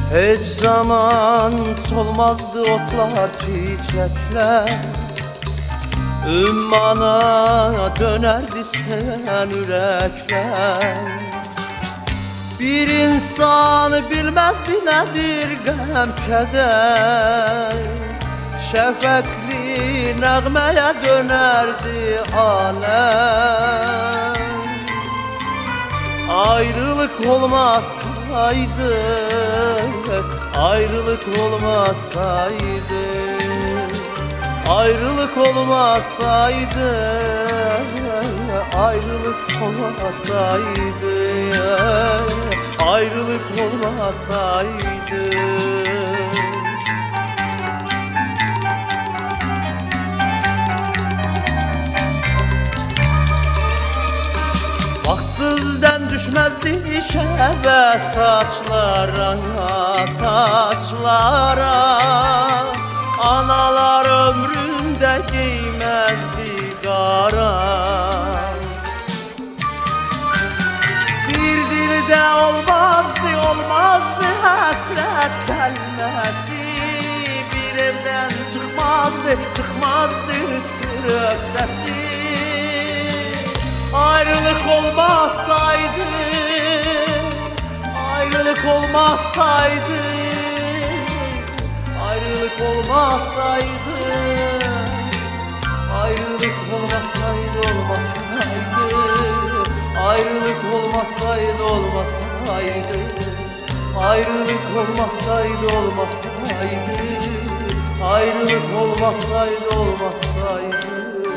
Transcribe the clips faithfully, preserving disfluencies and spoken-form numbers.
Hiç zaman solmazdı otlar, çiçekler. Ümmana dönerdi seven yürekler. Bir insan bilmezdi nedir gəm keder. Şefekli nəğmeye dönerdi alem. Ayrılık olmasaydı, ayrılık olmasaydı, ayrılık olmasaydı, ayrılık olmasaydı, ayrılık olmasaydı. Vaxtsızdan düşmezdi şeve saçlara, saçlara. Analar ömründe giymezdi qara. Bir dilde olmazdı, olmazdı həsrət gəlməsi. Bir evden çıkmazdı, çıkmazdı hıçkırık sesi. Ayrılık olmasaydı, ayrılık olmasaydı, ayrılık olmasaydı, ayrılık olmasaydı, olmasaydı, ayrılık olmasaydı, olmasaydı, ayrılık olmasaydı, olmasaydı, ayrılık olmasaydı, olmasaydı.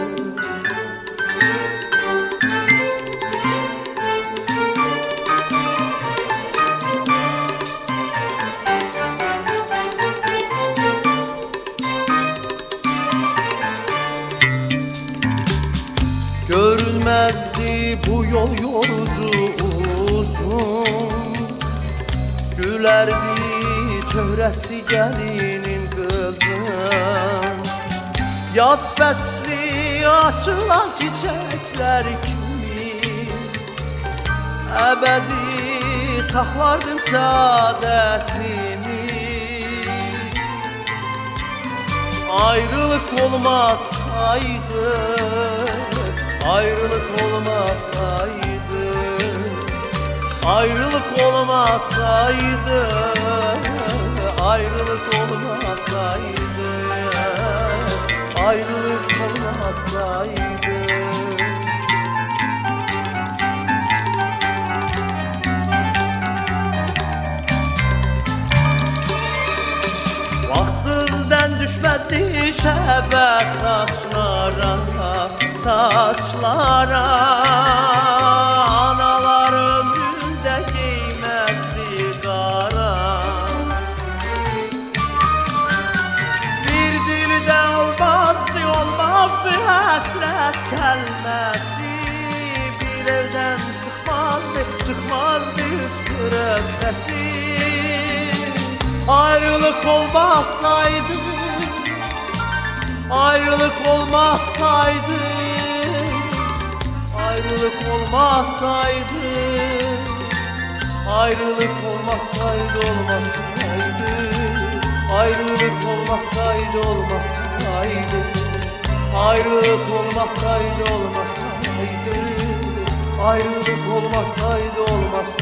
Görünmezdi bu yol yorucu uzun. Gülerdi çöhresi gelinin kızın. Yaz fesli açılan çiçekler kimi ebedi saklardım saadetini. Ayrılık olmasaydı, ayrılık olmasaydı, ayrılık olmasaydı, ayrılık olmasaydı, ayrılık olmasaydı. Vaxtsızdan düşmezdi şəbə saçlara, saçlara. Analar ömründe giymezdi qara. Bir dildə olmazdı, olmazdı həsrət gəlməsi. Bir evden çıkmazdı, çıkmazdı hıçkırık sesi. Ayrılık olmasaydı, ayrılık olmasaydı, ayrılık olmasaydı, ayrılık olmasaydı, olmasaydı, ayrılık olmasaydı, olmasaydı, ayrılık olmasaydı, olmasaydı, ayrılık olmasaydı, olmasaydı.